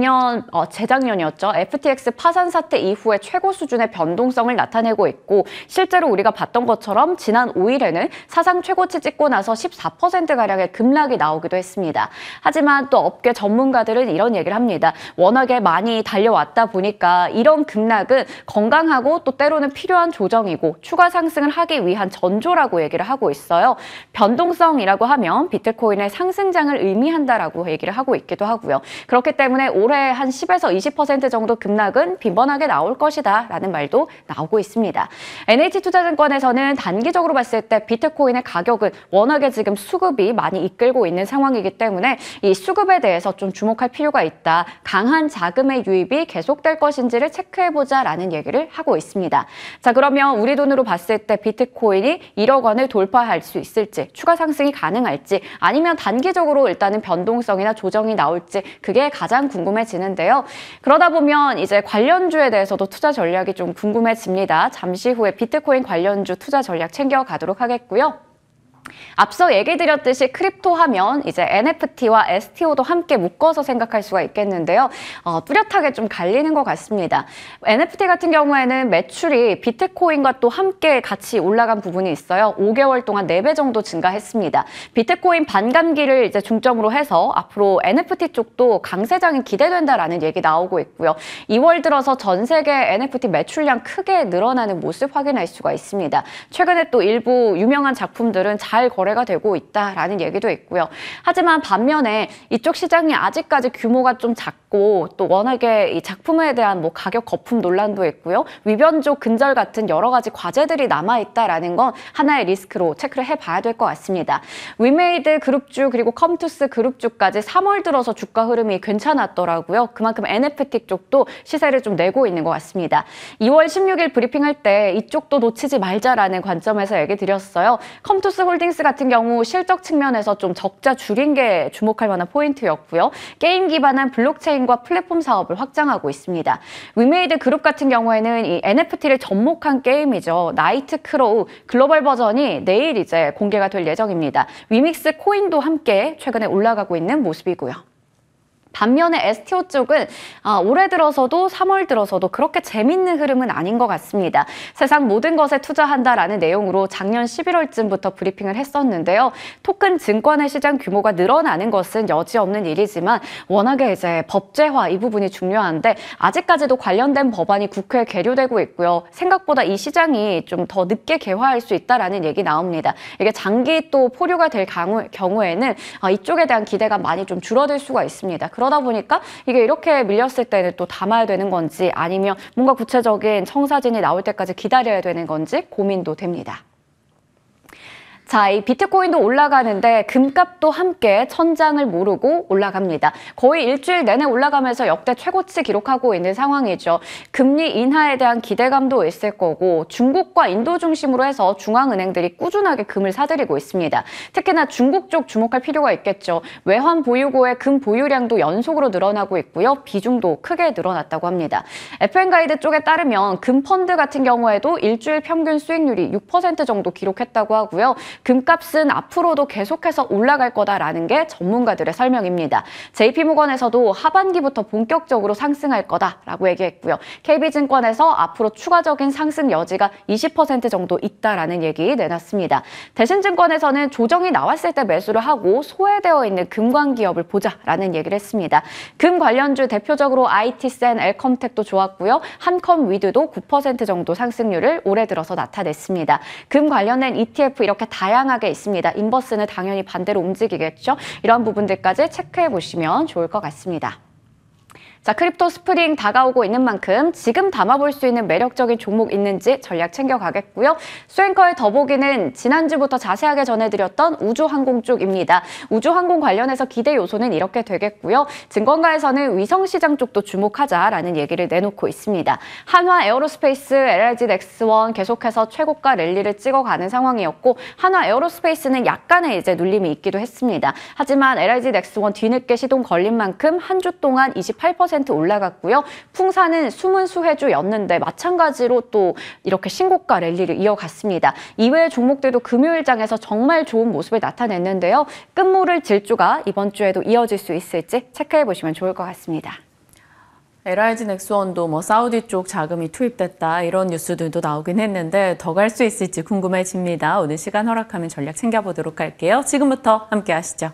재작년이었죠. FTX 파산 사태 이후에 최고 수준의 변동성을 나타내고 있고 실제로 우리가 봤던 것처럼 지난 5일에는 사상 최고치 찍고 나서 14%가량의 급락이 나오기도 했습니다. 하지만 또 업계 전문가들은 이런 얘기를 합니다. 워낙에 많이 달려왔다 보니까 이런 급락은 건강하고 또 때로는 필요한 조정이고 추가 상승을 하기 위한 전조라고 얘기를 하고 있어요. 변동성이라고 하면 비트코인의 상승장을 의미한다라고 얘기를 하고 있기도 하고요. 그렇기 때문에 올해 한 10에서 20% 정도 급락은 빈번하게 나올 것이다 라는 말도 나오고 있습니다. NH투자증권에서는 단기적으로 봤을 때 비트코인의 가격은 워낙에 지금 수급이 많이 이끌고 있는 상황이기 때문에 이 수급에 대해서 좀 주목할 필요가 있다. 강한 자금의 유입이 계속될 것인지를 체크해보자 라는 얘기를 하고 있습니다. 자, 그러면 우리 돈으로 봤을 때 비트코인이 1억 원을 돌파할 수 있을지, 추가 상승이 가능할지, 아니면 단기적으로 일단은 변동성이나 조정이 나올지 그게 가장 궁금해지는데요. 그러다 보면 이제 관련주에 대해서도 투자 전략이 좀 궁금해집니다. 잠시 후에 비트코인 관련주 투자 전략 챙겨가도록 하겠고요. 앞서 얘기 드렸듯이 크립토 하면 이제 NFT와 STO도 함께 묶어서 생각할 수가 있겠는데요. 뚜렷하게 좀 갈리는 것 같습니다. NFT 같은 경우에는 매출이 비트코인과 또 함께 같이 올라간 부분이 있어요. 5개월 동안 4배 정도 증가했습니다. 비트코인 반감기를 이제 중점으로 해서 앞으로 NFT 쪽도 강세장이 기대된다라는 얘기 나오고 있고요. 2월 들어서 전 세계 NFT 매출량 크게 늘어나는 모습 확인할 수가 있습니다. 최근에 또 일부 유명한 작품들은 잘 잘 거래가 되고 있다라는 얘기도 있고요. 하지만 반면에 이쪽 시장이 아직까지 규모가 좀 작고 또 워낙에 이 작품에 대한 뭐 가격 거품 논란도 있고요. 위변조 근절 같은 여러 가지 과제들이 남아있다라는 건 하나의 리스크로 체크를 해봐야 될 것 같습니다. 위메이드 그룹주 그리고 컴투스 그룹주까지 3월 들어서 주가 흐름이 괜찮았더라고요. 그만큼 NFT 쪽도 시세를 좀 내고 있는 것 같습니다. 2월 16일 브리핑할 때 이쪽도 놓치지 말자라는 관점에서 얘기 드렸어요. 컴투스 홀딩스 같은 경우 실적 측면에서 좀 적자 줄인 게 주목할 만한 포인트였고요. 게임 기반한 블록체인과 플랫폼 사업을 확장하고 있습니다. 위메이드 그룹 같은 경우에는 이 NFT를 접목한 게임이죠. 나이트 크로우 글로벌 버전이 내일 이제 공개가 될 예정입니다. 위믹스 코인도 함께 최근에 올라가고 있는 모습이고요. 반면에 STO 쪽은 올해 들어서도 3월 들어서도 그렇게 재밌는 흐름은 아닌 것 같습니다. 세상 모든 것에 투자한다라는 내용으로 작년 11월쯤부터 브리핑을 했었는데요. 토큰 증권의 시장 규모가 늘어나는 것은 여지없는 일이지만 워낙에 이제 법제화 이 부분이 중요한데 아직까지도 관련된 법안이 국회에 계류되고 있고요. 생각보다 이 시장이 좀 더 늦게 개화할 수 있다라는 얘기 나옵니다. 이게 장기 또 포류가 될 경우에는 이쪽에 대한 기대가 많이 좀 줄어들 수가 있습니다. 그러다 보니까 이게 이렇게 밀렸을 때는 또 담아야 되는 건지 아니면 뭔가 구체적인 청사진이 나올 때까지 기다려야 되는 건지 고민도 됩니다. 자, 이 비트코인도 올라가는데 금값도 함께 천장을 모르고 올라갑니다. 거의 일주일 내내 올라가면서 역대 최고치 기록하고 있는 상황이죠. 금리 인하에 대한 기대감도 있을 거고 중국과 인도 중심으로 해서 중앙은행들이 꾸준하게 금을 사들이고 있습니다. 특히나 중국 쪽 주목할 필요가 있겠죠. 외환 보유고의 금 보유량도 연속으로 늘어나고 있고요. 비중도 크게 늘어났다고 합니다. FN가이드 쪽에 따르면 금 펀드 같은 경우에도 일주일 평균 수익률이 6% 정도 기록했다고 하고요. 금값은 앞으로도 계속해서 올라갈 거다라는 게 전문가들의 설명입니다. JP모건에서도 하반기부터 본격적으로 상승할 거다라고 얘기했고요. KB증권에서 앞으로 추가적인 상승 여지가 20% 정도 있다라는 얘기 내놨습니다. 대신증권에서는 조정이 나왔을 때 매수를 하고 소외되어 있는 금광 기업을 보자라는 얘기를 했습니다. 금 관련주 대표적으로 IT센, 엘컴텍도 좋았고요. 한컴위드도 9% 정도 상승률을 올해 들어서 나타냈습니다. 금 관련된 ETF 이렇게 다양하게 있습니다. 인버스는 당연히 반대로 움직이겠죠. 이런 부분들까지 체크해 보시면 좋을 것 같습니다. 자, 크립토 스프링 다가오고 있는 만큼 지금 담아볼 수 있는 매력적인 종목 있는지 전략 챙겨가겠고요. 수행커의 더보기는 지난주부터 자세하게 전해드렸던 우주항공 쪽입니다. 우주항공 관련해서 기대 요소는 이렇게 되겠고요. 증권가에서는 위성시장 쪽도 주목하자라는 얘기를 내놓고 있습니다. 한화 에어로스페이스, LIG 넥스원 계속해서 최고가 랠리를 찍어가는 상황이었고 한화 에어로스페이스는 약간의 이제 눌림이 있기도 했습니다. 하지만 LIG 넥스원 뒤늦게 시동 걸린 만큼 한 주 동안 28% 올라갔고요. 풍사는 숨은 수혜주였는데 마찬가지로 또 이렇게 신고가 랠리를 이어갔습니다. 이외의 종목들도 금요일장에서 정말 좋은 모습을 나타냈는데요. 끝모를 질주가 이번 주에도 이어질 수 있을지 체크해 보시면 좋을 것 같습니다. LIG 넥스원도 뭐 사우디 쪽 자금이 투입됐다 이런 뉴스들도 나오긴 했는데 더 갈 수 있을지 궁금해집니다. 오늘 시간 허락하면 전략 챙겨보도록 할게요. 지금부터 함께 하시죠.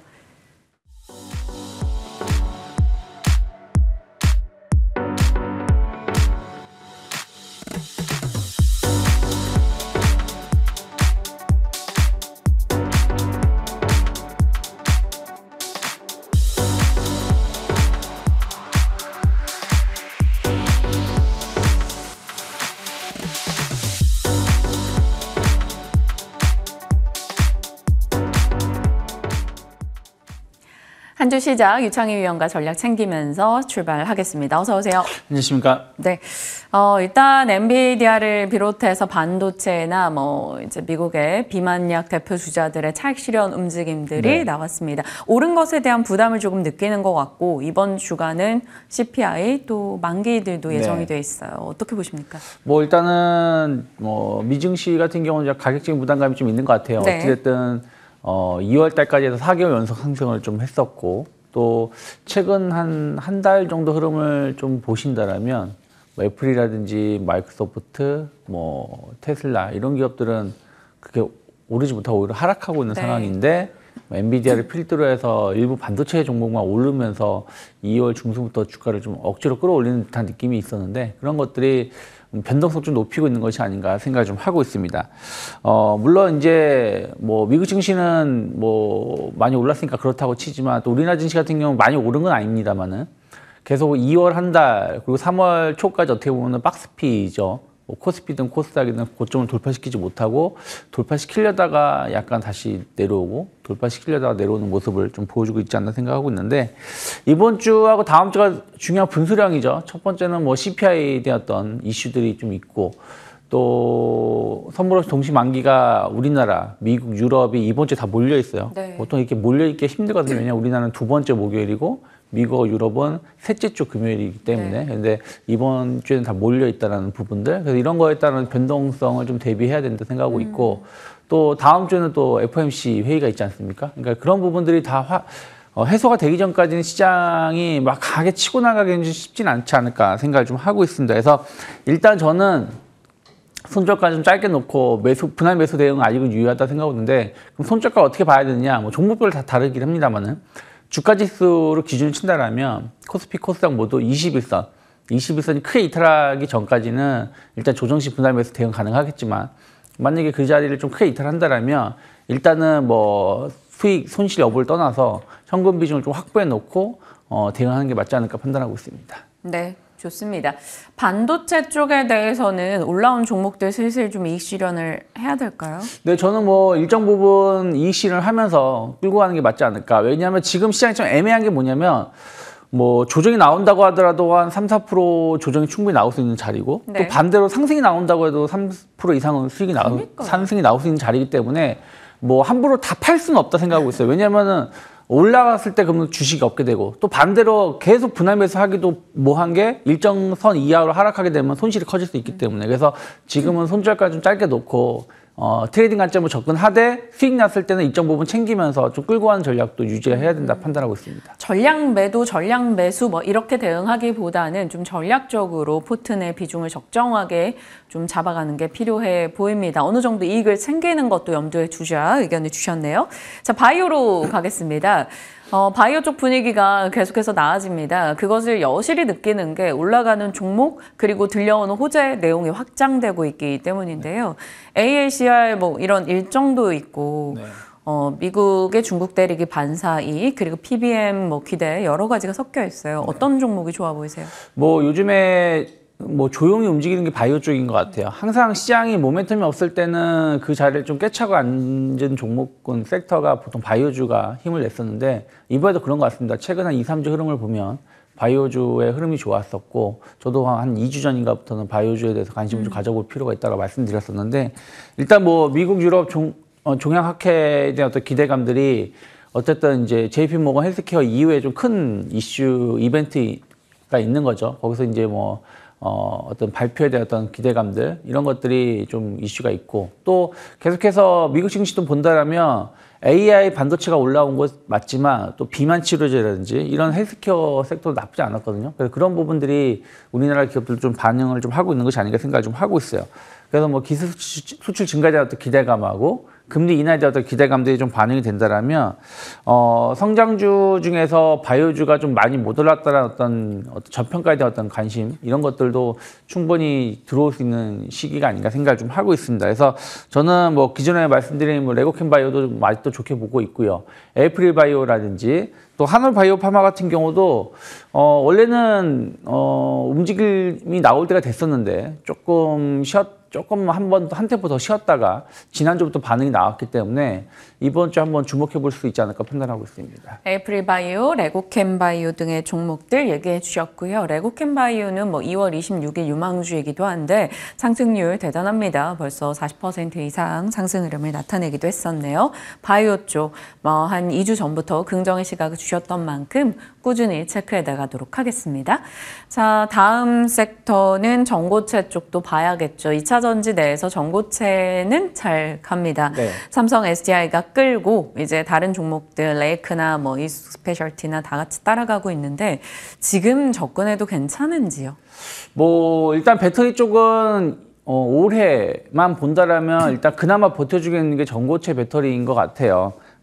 한 주 시작 유창희 위원과 전략 챙기면서 출발하겠습니다. 어서 오세요. 안녕하십니까? 네, 일단 엔비디아를 비롯해서 반도체나 뭐 이제 미국의 비만약 대표 주자들의 차익 실현 움직임들이 나왔습니다. 오른 것에 대한 부담을 조금 느끼는 것 같고 이번 주간은 CPI 또 만기일들도 예정이 돼 있어요. 어떻게 보십니까? 뭐 일단은 뭐 미증시 같은 경우는 가격적인 부담감이 좀 있는 것 같아요. 네. 어찌됐든 2월 달까지 해서 4개월 연속 상승을 좀 했었고 또 최근 한 달 정도 흐름을 좀 보신다라면 뭐 애플이라든지 마이크로소프트, 뭐 테슬라 이런 기업들은 그렇게 오르지 못하고 오히려 하락하고 있는 상황인데 엔비디아를 필두로 해서 일부 반도체 종목만 오르면서 2월 중순부터 주가를 좀 억지로 끌어올리는 듯한 느낌이 있었는데 그런 것들이 변동성 좀 높이고 있는 것이 아닌가 생각을 좀 하고 있습니다. 물론 이제 뭐 미국 증시는 뭐 많이 올랐으니까 그렇다고 치지만 또 우리나라 증시 같은 경우는 많이 오른 건 아닙니다만은 계속 2월 한 달 그리고 3월 초까지 어떻게 보면 박스피죠. 뭐 코스피든 코스닥이든 고점을 돌파시키지 못하고 돌파시키려다가 약간 다시 내려오고 돌파시키려다가 내려오는 모습을 좀 보여주고 있지 않나 생각하고 있는데 이번 주하고 다음 주가 중요한 분수령이죠. 첫 번째는 뭐 CPI에 대한 어떤 이슈들이 좀 있고 또 선물없이 동시 만기가 우리나라, 미국, 유럽이 이번 주에 다 몰려 있어요. 네. 보통 이렇게 몰려 있기 힘들거든요. 왜냐하면 우리나라는 두 번째 목요일이고 미국, 유럽은 셋째 주 금요일이기 때문에 근데 이번 주에는 다 몰려 있다라는 부분들 그래서 이런 거에 따른 변동성을 좀 대비해야 된다 생각하고 있고 또 다음 주에는 또 FOMC 회의가 있지 않습니까? 그러니까 그런 부분들이 다 해소가 되기 전까지는 시장이 막 강하게 치고 나가기는 쉽진 않지 않을까 생각을 좀 하고 있습니다. 그래서 일단 저는 손절가 좀 짧게 놓고 분할 매수 대응은 아직은 유효하다 생각하는데 그럼 손절가 어떻게 봐야 되느냐? 뭐 종목별로 다 다르긴 합니다만은 주가 지수로 기준을 친다라면 코스피, 코스닥 모두 21선, 21선이 크게 이탈하기 전까지는 일단 조정식 분할 매수 대응 가능하겠지만 만약에 그 자리를 좀 크게 이탈한다라면 일단은 뭐 수익, 손실 여부를 떠나서 현금 비중을 좀 확보해 놓고 대응하는 게 맞지 않을까 판단하고 있습니다. 네, 좋습니다. 반도체 쪽에 대해서는 올라온 종목들 슬슬 좀 이익 실현을 해야 될까요? 네, 저는 뭐 일정 부분 이익 실현을 하면서 끌고 가는 게 맞지 않을까. 왜냐하면 지금 시장이 좀 애매한 게 뭐냐면 뭐 조정이 나온다고 하더라도 한 3, 4% 조정이 충분히 나올 수 있는 자리고 네. 또 반대로 상승이 나온다고 해도 3% 이상은 상승이 나올 수 있는 자리이기 때문에 뭐 함부로 다 팔 수는 없다 생각하고 있어요. 왜냐면은 올라갔을 때 그러면 주식이 없게 되고 또 반대로 계속 분할 매수하기도 뭐한 게 일정 선 이하로 하락하게 되면 손실이 커질 수 있기 때문에 그래서 지금은 손절가 좀 짧게 놓고 트레이딩 관점으로 접근하되 수익 났을 때는 일정 부분 챙기면서 좀 끌고 가는 전략도 유지해야 된다 판단하고 있습니다. 전량 매도, 전량 매수 뭐 이렇게 대응하기보다는 좀 전략적으로 포트 내 비중을 적정하게 좀 잡아가는 게 필요해 보입니다. 어느 정도 이익을 챙기는 것도 염두에 두자 의견을 주셨네요. 자, 바이오로 가겠습니다. 바이오 쪽 분위기가 계속해서 나아집니다. 그것을 여실히 느끼는 게 올라가는 종목 그리고 들려오는 호재 내용이 확장되고 있기 때문인데요. AACR 뭐 이런 일정도 있고 미국의 중국 대리기 반사 이익 그리고 PBM 뭐 기대 여러 가지가 섞여 있어요. 어떤 종목이 좋아 보이세요? 뭐 요즘에 뭐 조용히 움직이는 게 바이오 쪽인 것 같아요. 항상 시장이 모멘텀이 없을 때는 그 자리를 좀 꿰차고 앉은 종목군 섹터가 보통 바이오주가 힘을 냈었는데 이번에도 그런 것 같습니다. 최근 한 2, 3주 흐름을 보면 바이오주의 흐름이 좋았었고 저도 한 2주 전인가부터는 바이오주에 대해서 관심을 좀 가져볼 필요가 있다고 말씀드렸었는데 일단 뭐 미국, 유럽 종양학회에 대한 어떤 기대감들이 어쨌든 이제 JP 모건 헬스케어 이후에 좀 큰 이슈 이벤트가 있는 거죠. 거기서 이제 뭐 어떤 발표에 대한 어떤 기대감들 이런 것들이 좀 이슈가 있고 또 계속해서 미국 증시도 본다라면 AI 반도체가 올라온 것 맞지만 또 비만 치료제라든지 이런 헬스케어 섹터도 나쁘지 않았거든요. 그래서 그런 부분들이 우리나라 기업들 좀 반영을 좀 하고 있는 것이 아닌가 생각을 좀 하고 있어요. 그래서 뭐 기술 수출 증가에 대한 어떤 기대감하고 금리 인하에 대한 어떤 기대감들이 좀 반영이 된다라면 성장주 중에서 바이오주가 좀 많이 못 올랐다는 어떤 저평가에 대한 어떤 관심 이런 것들도 충분히 들어올 수 있는 시기가 아닌가 생각을 좀 하고 있습니다. 그래서 저는 뭐 기존에 말씀드린 뭐 레고캠 바이오도 아직도 좋게 보고 있고요. 에이프릴 바이오라든지 또 한올 바이오 파마 같은 경우도 원래는 움직임이 나올 때가 됐었는데 조금 한 템포 더 쉬었다가 지난주부터 반응이 나왔기 때문에 이번 주 한번 주목해 볼 수 있지 않을까 판단하고 있습니다. 에이프릴 바이오, 레고캠 바이오 등의 종목들 얘기해 주셨고요. 레고캠 바이오는 뭐 2월 26일 유망주이기도 한데 상승률 대단합니다. 벌써 40% 이상 상승 흐름을 나타내기도 했었네요. 바이오 쪽 한 2주 전부터 긍정의 시각을 주셨던 만큼 꾸준히 체크해 나가도록 하겠습니다. 자, 다음 섹터는 전고체 쪽도 봐야겠죠. 2차 전지 내에서 전고체는 잘 갑니다. 네. 삼성 SDI가 끌고 이제 다른 종목들 레이크나 뭐 이수 스페셜티나 다 같이 따라가고 있는데 지금 접근해도 괜찮은지요? 뭐 일단 배터리 쪽은 올해만 본다라면 일단 그나마 버텨주겠는 게 전고체 배터리인 것 같아요.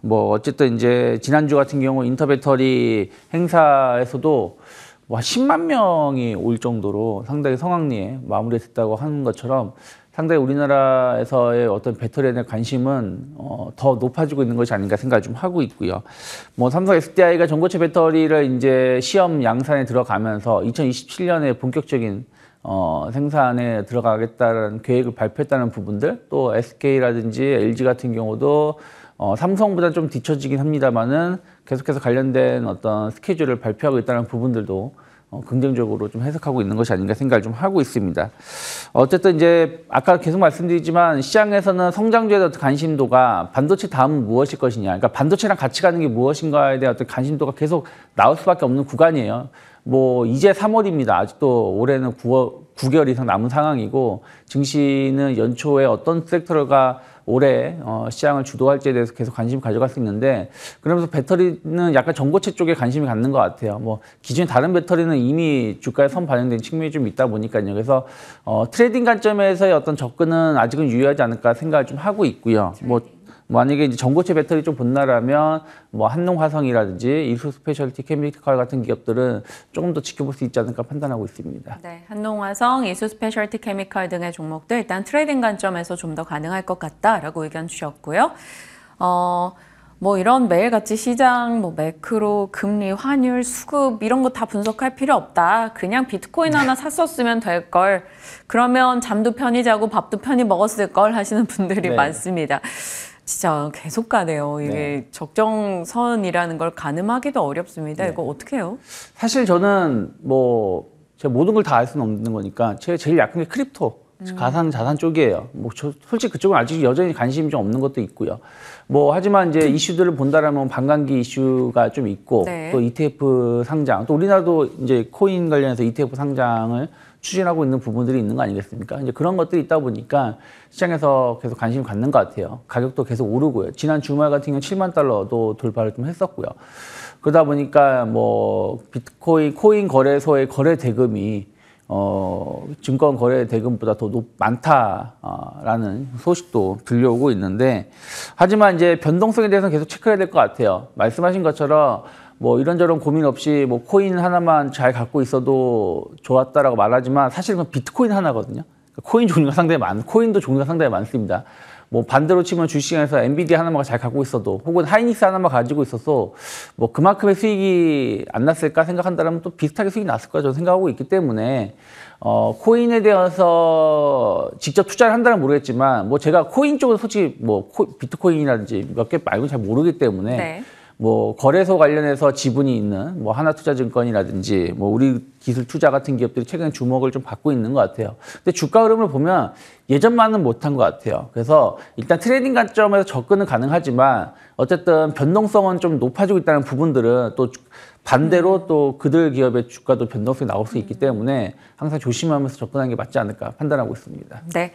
뭐 어쨌든 이제 지난주 같은 경우 인터배터리 행사에서도 와 10만 명이 올 정도로 상당히 성황리에 마무리됐다고 하는 것처럼 상당히 우리나라에서의 어떤 배터리에 대한 관심은 더 높아지고 있는 것이 아닌가 생각을 좀 하고 있고요. 뭐 삼성 SDI가 전고체 배터리를 이제 시험 양산에 들어가면서 2027년에 본격적인 생산에 들어가겠다는 계획을 발표했다는 부분들, 또 SK라든지 LG 같은 경우도 삼성보다 좀 뒤처지긴 합니다만은 계속해서 관련된 어떤 스케줄을 발표하고 있다는 부분들도 긍정적으로 좀 해석하고 있는 것이 아닌가 생각을 좀 하고 있습니다. 어쨌든 이제 아까 계속 말씀드리지만 시장에서는 성장주에 대한 관심도가 반도체 다음은 무엇일 것이냐, 그러니까 반도체랑 같이 가는 게 무엇인가에 대한 어떤 관심도가 계속 나올 수밖에 없는 구간이에요. 뭐 이제 3월입니다. 아직도 올해는 9개월 이상 남은 상황이고 증시는 연초에 어떤 섹터가 올해 시장을 주도할지에 대해서 계속 관심을 가져갈 수 있는데, 그러면서 배터리는 약간 전고체 쪽에 관심이 갖는 것 같아요. 뭐 기존 다른 배터리는 이미 주가에 선 반영된 측면이 좀 있다 보니까요. 그래서 트레이딩 관점에서의 어떤 접근은 아직은 유효하지 않을까 생각을 좀 하고 있고요. 뭐 만약에 이제 전고체 배터리 좀 본다라면 뭐 한농화성이라든지 이수 스페셜티 케미컬 같은 기업들은 조금 더 지켜볼 수 있지 않을까 판단하고 있습니다. 네, 한농화성, 이수 스페셜티 케미컬 등의 종목도 일단 트레이딩 관점에서 좀 더 가능할 것 같다라고 의견 주셨고요. 뭐 이런 매일같이 시장, 뭐 매크로, 금리, 환율, 수급 이런 거 다 분석할 필요 없다. 그냥 비트코인 하나 샀었으면 될 걸. 그러면 잠도 편히 자고 밥도 편히 먹었을 걸 하시는 분들이 네. 많습니다. 진짜 계속 가네요. 이게 네. 적정선이라는 걸 가늠하기도 어렵습니다. 네. 이거 어떻게 해요? 사실 저는 뭐 제가 모든 걸 다 알 수는 없는 거니까 제가 제일 약한 게 크립토, 가상 자산 쪽이에요. 뭐 솔직히 그쪽은 아직 여전히 관심이 좀 없는 것도 있고요. 뭐 하지만 이제 이슈들을 본다라면 반감기 이슈가 좀 있고, 네. 또 ETF 상장, 또 우리나라도 이제 코인 관련해서 ETF 상장을 추진하고 있는 부분들이 있는 거 아니겠습니까? 이제 그런 것들이 있다 보니까 시장에서 계속 관심을 갖는 것 같아요. 가격도 계속 오르고요. 지난 주말 같은 경우 7만 달러도 돌파를 좀 했었고요. 그러다 보니까 뭐 비트코인, 코인 거래소의 거래 대금이 증권 거래 대금보다 더 많다라는 소식도 들려오고 있는데, 하지만 이제 변동성에 대해서는 계속 체크해야 될 것 같아요. 말씀하신 것처럼 뭐 이런저런 고민 없이 뭐 코인 하나만 잘 갖고 있어도 좋았다라고 말하지만 사실 그건 비트코인 하나거든요. 코인 종류가 상당히 코인도 종류가 상당히 많습니다. 뭐 반대로 치면 주식시장에서 엔비디아 하나만 잘 갖고 있어도, 혹은 하이닉스 하나만 가지고 있어서 뭐 그만큼의 수익이 안 났을까 생각한다면 또 비슷하게 수익이 났을 거라 저는 생각하고 있기 때문에 코인에 대해서 직접 투자를 한다는 모르겠지만, 뭐 제가 코인 쪽은 솔직히 뭐 비트코인이라든지 몇 개 말고 잘 모르기 때문에 네. 뭐 거래소 관련해서 지분이 있는 뭐 하나투자증권이라든지 뭐 우리기술투자 같은 기업들이 최근에 주목을 좀 받고 있는 것 같아요. 근데 주가 흐름을 보면 예전만은 못한 것 같아요. 그래서 일단 트레이딩 관점에서 접근은 가능하지만 어쨌든 변동성은 좀 높아지고 있다는 부분들은 또 반대로 또 그들 기업의 주가도 변동성이 나올 수 있기 때문에 항상 조심하면서 접근하는 게 맞지 않을까 판단하고 있습니다. 네,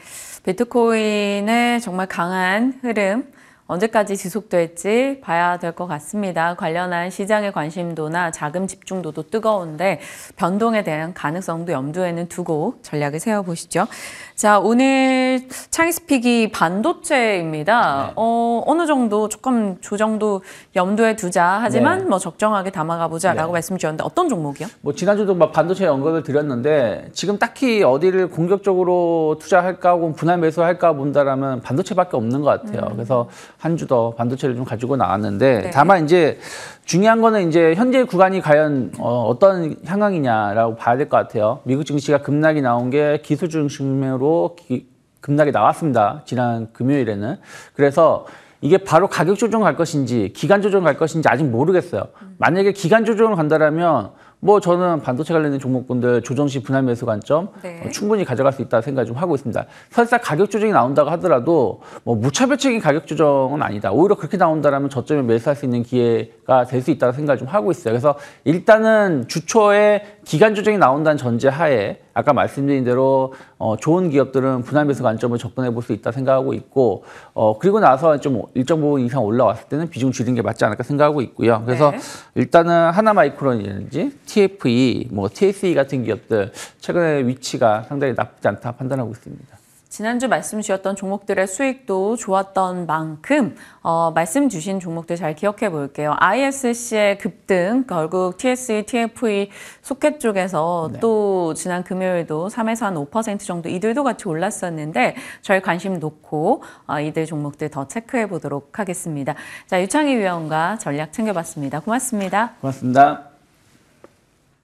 비트코인의 정말 강한 흐름 언제까지 지속될지 봐야 될 것 같습니다. 관련한 시장의 관심도나 자금 집중도도 뜨거운데 변동에 대한 가능성도 염두에는 두고 전략을 세워보시죠. 자, 오늘 차익스픽이 반도체입니다. 네. 어느 정도 조금 조정도 염두에 두자 하지만 네. 뭐 적정하게 담아가보자라고 네. 말씀 주셨는데 어떤 종목이요? 뭐 지난주도 막 반도체 언급을 드렸는데 지금 딱히 어디를 공격적으로 투자할까 혹은 분할 매수할까 본다라면 반도체밖에 없는 것 같아요. 그래서 한 주 더 반도체를 좀 가지고 나왔는데, 네. 다만 이제 중요한 거는 이제 현재 구간이 과연 어떤 향황이냐라고 봐야 될 것 같아요. 미국 증시가 급락이 나온 게 기술 중심으로 급락이 나왔습니다. 지난 금요일에는. 그래서 이게 바로 가격 조정 갈 것인지 기간 조정 갈 것인지 아직 모르겠어요. 만약에 기간 조정을 간다라면 뭐 저는 반도체 관련된 종목군들 조정 시 분할 매수 관점 네. 충분히 가져갈 수 있다 생각을 좀 하고 있습니다. 설사 가격 조정이 나온다고 하더라도 뭐 무차별적인 가격 조정은 아니다. 오히려 그렇게 나온다라면 저점에 매수할 수 있는 기회가 될 수 있다고 생각을 좀 하고 있어요. 그래서 일단은 주초에 기간 조정이 나온다는 전제하에 아까 말씀드린 대로 좋은 기업들은 분할 매수 관점을 접근해 볼 수 있다 생각하고 있고, 그리고 나서 좀 일정 부분 이상 올라왔을 때는 비중 줄이는 게 맞지 않을까 생각하고 있고요. 그래서 네. 일단은 하나마이크론이라든지 TFE, 뭐 TSE 같은 기업들 최근에 위치가 상당히 나쁘지 않다 판단하고 있습니다. 지난주 말씀 주셨던 종목들의 수익도 좋았던 만큼 말씀 주신 종목들 잘 기억해 볼게요. ISC의 급등, 결국 TSE, TFE 소켓 쪽에서 네. 또 지난 금요일도 3에서 한 5% 정도 이들도 같이 올랐었는데 저희 관심 놓고 이들 종목들 더 체크해 보도록 하겠습니다. 자, 유창희 위원과 전략 챙겨봤습니다. 고맙습니다. 고맙습니다.